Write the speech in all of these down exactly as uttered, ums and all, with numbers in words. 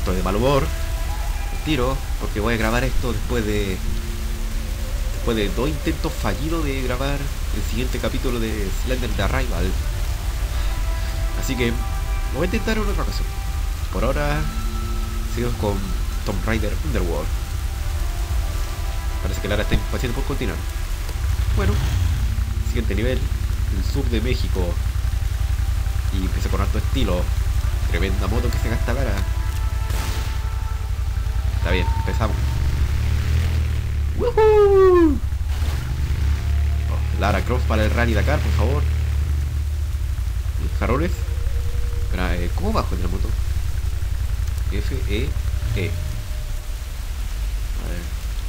estoy de mal humor. Tiro, porque voy a grabar esto después de... Después de dos intentos fallidos de grabar el siguiente capítulo de Slender The Arrival. Así que lo voy a intentar en otra ocasión. Por ahora, seguimos con Tomb Raider Underworld. Parece que Lara está impaciente por continuar. Bueno, siguiente nivel, el sur de México. Y empieza con alto estilo. Tremenda moto que se gasta Lara. Está bien, empezamos. ¡Woohoo! Oh, Lara Croft para el Rally Dakar, por favor. Jarrones. Espera, eh, ¿cómo bajo de la moto? F, E, E. A ver.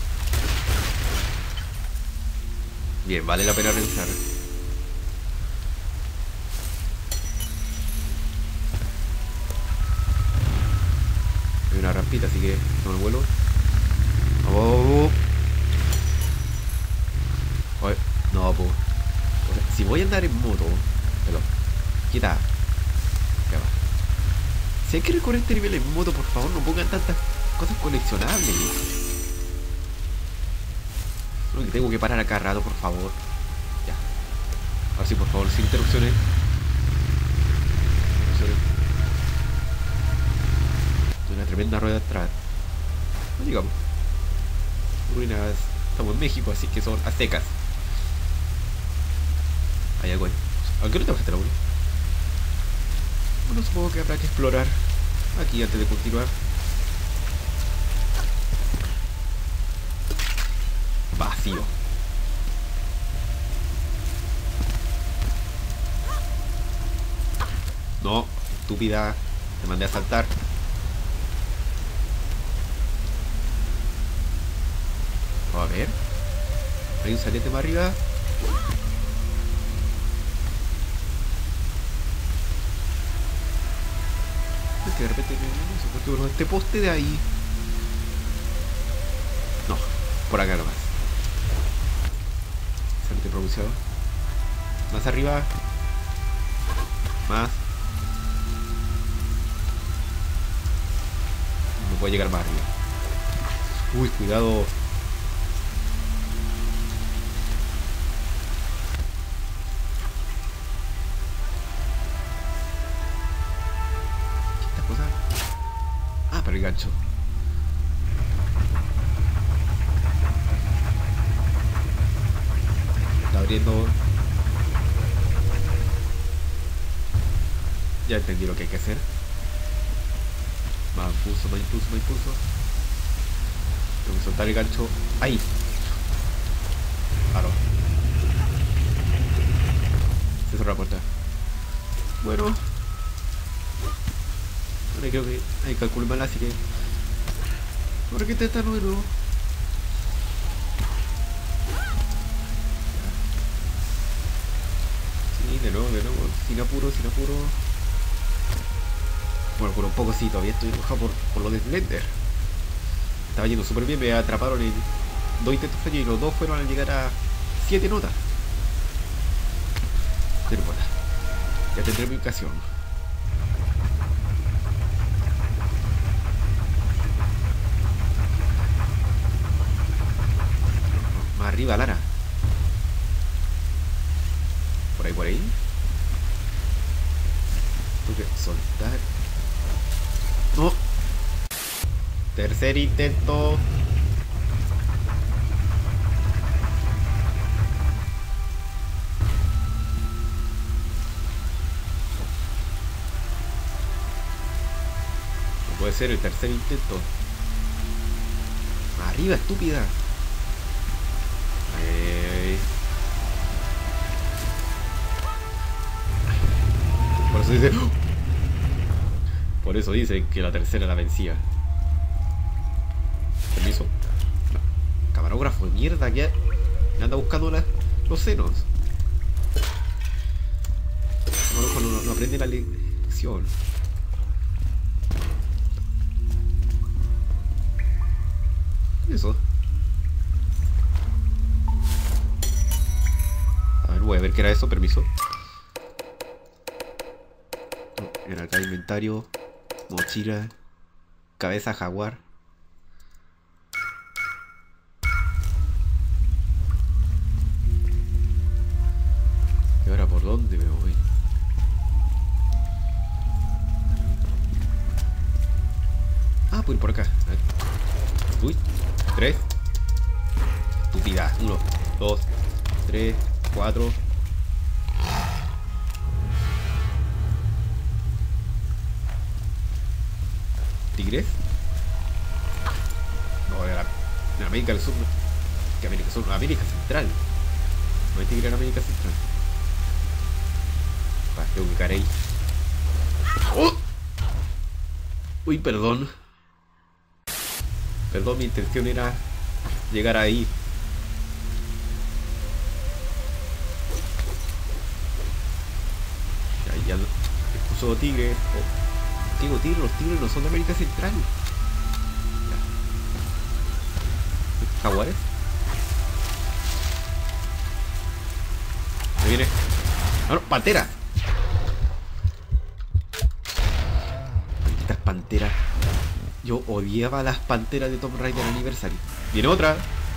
Bien, vale la pena revisar. Hay una rampita, así que no el vuelo. ¡Oh! Oye, no, po. O sea, si voy a andar en moto, pero quita. Ya va. Si hay que recorrer este nivel en moto, por favor, no pongan tantas cosas coleccionables. No, que tengo que parar acá rato, por favor. Ya. Ahora sí, por favor, sin interrupciones. Hay una tremenda rueda atrás. No llegamos. Ruinas. Estamos en México, así que son a secas. Hay algo ahí. ¿A qué no te bajaste la uno? Bueno, supongo que habrá que explorar aquí antes de continuar. Vacío. No, estúpida. Te mandé a saltar. A ver. Hay un saliente más arriba. Es que de repente se encuentro este poste de ahí. No, por acá nomás. Saliente pronunciado. Más arriba. Más. No puedo llegar más arriba. Uy, cuidado. El gancho. Está abriendo. Ya entendí lo que hay que hacer. Más impulso, más impulso, más impulso. Tengo que soltar el gancho. Ahí. Claro. Se cerró la puerta. Bueno. Creo que hay cálculo mal, así que ahora que intenta nuevo. Sí, de nuevo, de nuevo, sin apuro, sin apuro. Bueno, por un poco sí, todavía estoy enojado por, por lo de Slender. Estaba yendo súper bien, me atraparon en dos intentos fallidos y los dos fueron a llegar a siete notas. No importa, ya tendré mi ocasión. Arriba, Lara. Por ahí, por ahí. Tengo que soltar. No. Tercer intento. No puede ser el tercer intento. Arriba, estúpida. Por eso dice. Por eso dice que la tercera la vencía. Permiso. No. Camarógrafo de mierda que anda buscando la, los senos. Camarógrafo no, no aprende la lección. ¿Qué es eso? A ver, voy a ver qué era eso, permiso. Era acá inventario, mochila. cabeza jaguar. ¿Y ahora por dónde me voy? Ah, puedo ir por acá. A ver. Uy, tres. Estúpida. Uno, dos, tres, cuatro. ¿Tigres? No, de la, de América del Sur. Que América del Sur, América Central. No hay tigre en América Central. Va, tengo que caer ahí. ¡Oh! Uy, perdón. Perdón, mi intención era llegar ahí. Ya, ya no. Expuso tigres. Oh. Digo tigres, los tigres no son de América Central. Ya. ¿Jaguares? Me viene. ¡Ah, no! ¡Pantera! Malditas panteras. Yo odiaba las panteras de Tomb Raider Anniversary. Viene otra.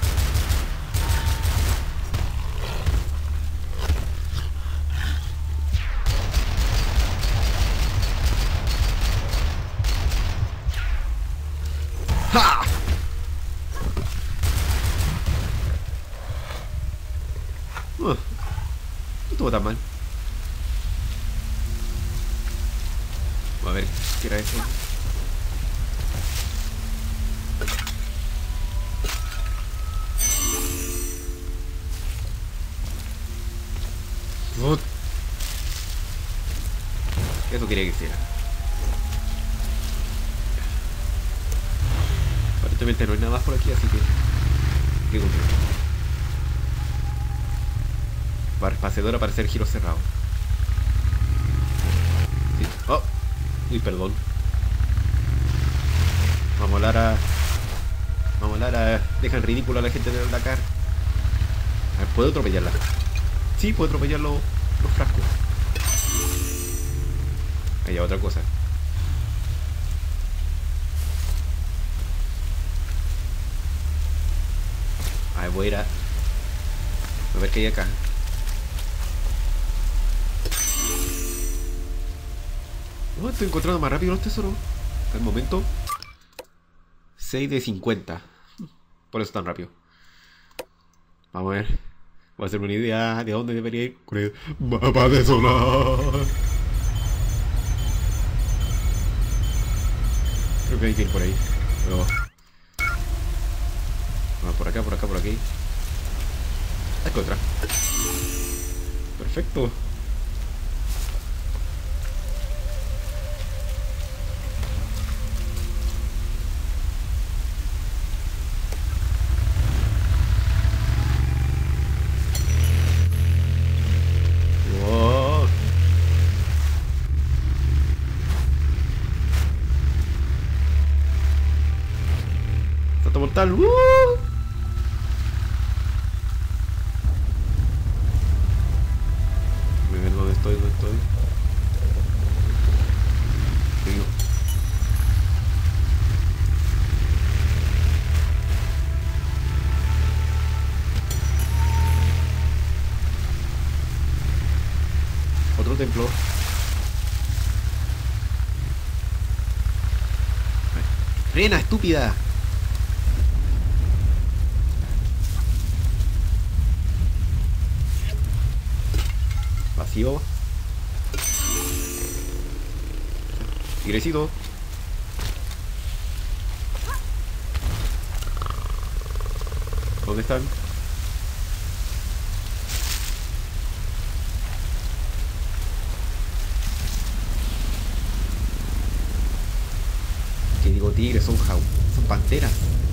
¡Ja! Uh, no estuvo tan mal. A ver, ¿qué era eso? Oh. Eso quería que hiciera. Aparentemente no hay nada más por aquí, así que... ¿Qué continúa? Para espaciadora para hacer giro cerrado. Sí. Oh. Uy, perdón. Vamos a Lara. Vamos a Lara. Dejan ridículo a la gente de Dakar. A ver, ¿puedo atropellarla? Sí, puedo atropellar los, los frascos. Ahí hay otra cosa. A ver, voy a ir a... A ver qué hay acá. No, estoy encontrando más rápido los tesoros. Hasta el momento seis de cincuenta. Por eso tan rápido. Vamos a ver. Voy a hacer una idea de dónde debería ir con el mapa de sonar. Creo que hay que ir por ahí. Pero... Vamos por acá, por acá, por aquí. Hay que otra. Perfecto. Mortal. ¡Uh! Me ven dónde estoy, dónde estoy. Digo. Otro templo. ¡Frena, estúpida! Vacío. Tigrecito. ¿Dónde están? ¿Qué digo tigres? Son jau... Son panteras.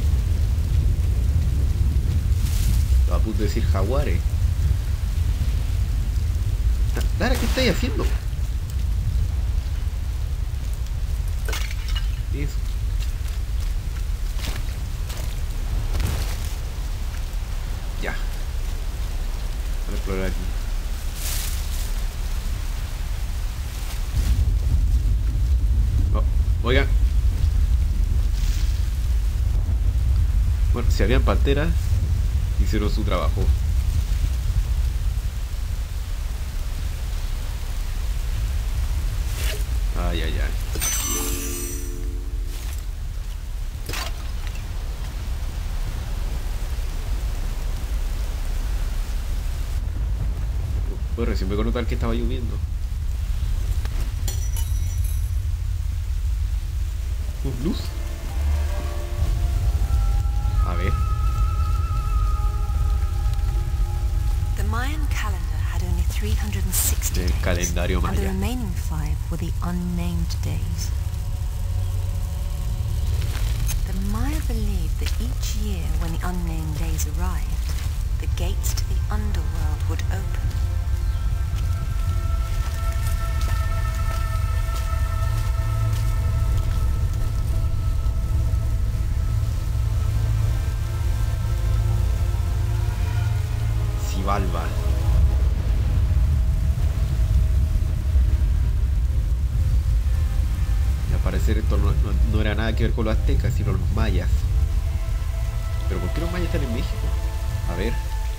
Estaba a punto de decir jaguares. Lara, ¿qué estáis haciendo? Eso. Ya. Voy a explorar aquí. Oh, oigan. Bueno, si habían panteras, hicieron su trabajo. Ay, ay, ay. Pues recién me notar que estaba lloviendo. ¿Un luz? A ver. The Mayan calendar had only three hundred sixty El days, calendario and the maya. remaining five were the unnamed days. The Maya believed that each year when the unnamed days arrived, the gates to the underworld would open. Xibalba. Y al parecer esto no, no, no era nada que ver con los aztecas, sino los mayas. Pero ¿por qué los mayas están en México? A ver.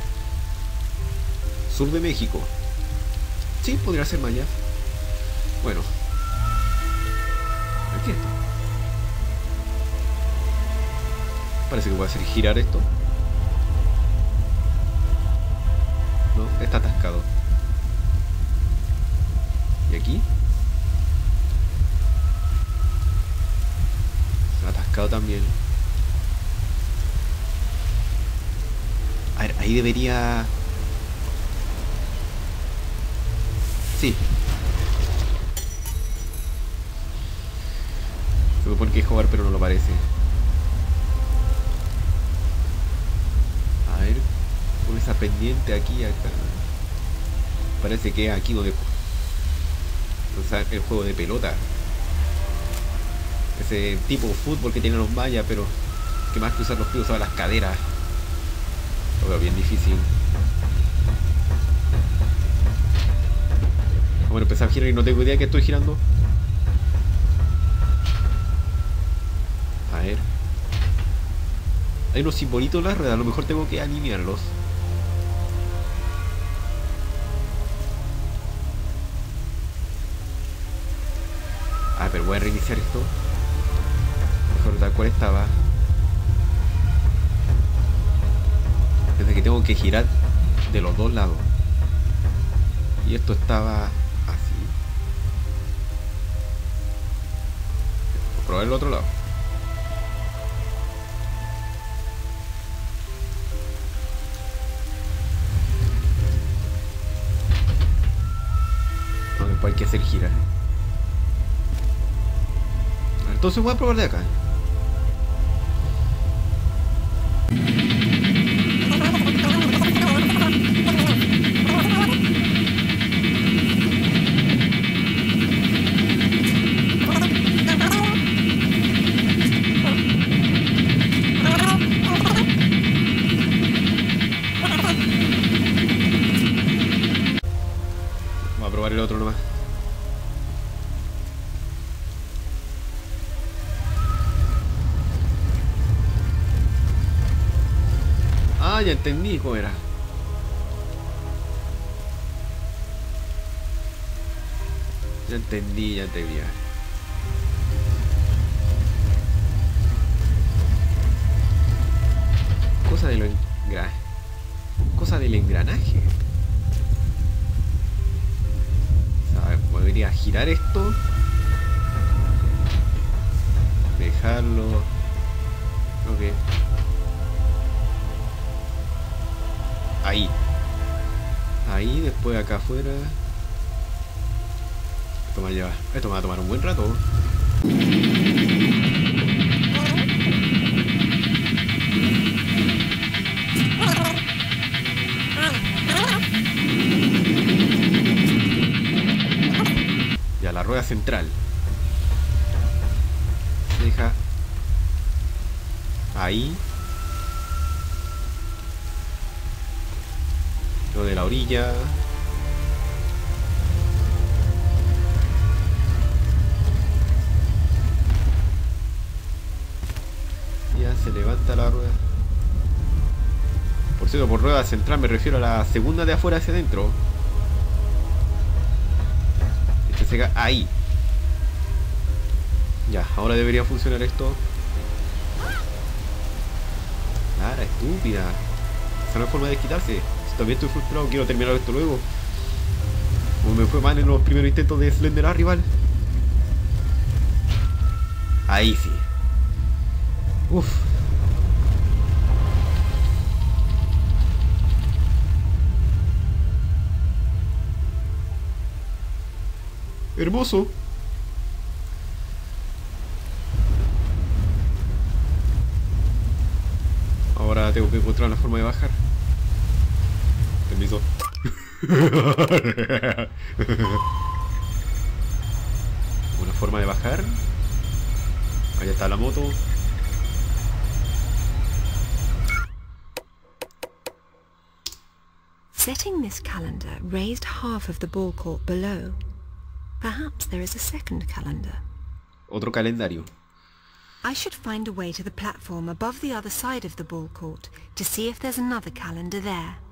Sur de México. Sí, podría ser mayas. Bueno. Aquí está. Parece que voy a hacer girar esto. No, está atascado. ¿Y aquí? Atascado también. A ver, ahí debería... Sí. Se supone que es jugar, pero no lo parece. A ver, con esa pendiente aquí, acá. Parece que es aquí donde... O sea, el juego de pelota. Ese tipo de fútbol que tienen los mayas, pero que más que usar los pies usaba las caderas. Lo veo bien difícil. Bueno, empezar a girar y no tengo idea que estoy girando. A ver. Hay unos simbolitos en la rueda, a lo mejor tengo que alinearlos. Ah, pero voy a reiniciar esto. Mejor tal cual estaba. Desde que tengo que girar de los dos lados. Y esto estaba así. Voy a probar el otro lado. No, después hay que hacer girar. Entonces voy a probar de acá. Voy a probar el otro nomás. Ah, ya entendí cómo era. Ya entendí, ya entendí. Cosa de lo engranaje. Cosa del engranaje. A ver, podría girar esto. Dejarlo. Ok. Ahí. Ahí, después acá afuera. Esto me va a llevar. Esto me va a tomar un buen rato. Ya, la rueda central. Se deja ahí. Lo de la orilla. Ya se levanta la rueda. cierto, por rueda central me refiero a la segunda de afuera hacia adentro. Este se ca- ahí. Ya, ahora debería funcionar esto. Clara, estúpida. Esa no es forma de quitarse. Si también estoy frustrado, quiero terminar esto luego. Como me fue mal en los primeros intentos de Slender Arrival. Ahí sí. Uff. Hermoso. Ahora tengo que encontrar una forma de bajar. Permiso. Una forma de bajar. Ahí está la moto. Setting this calendar raised half of the ball court below. Perhaps there is a second calendar. Otro calendario. I should find a way to the platform above the other side of the ball court to see if there's another calendar there.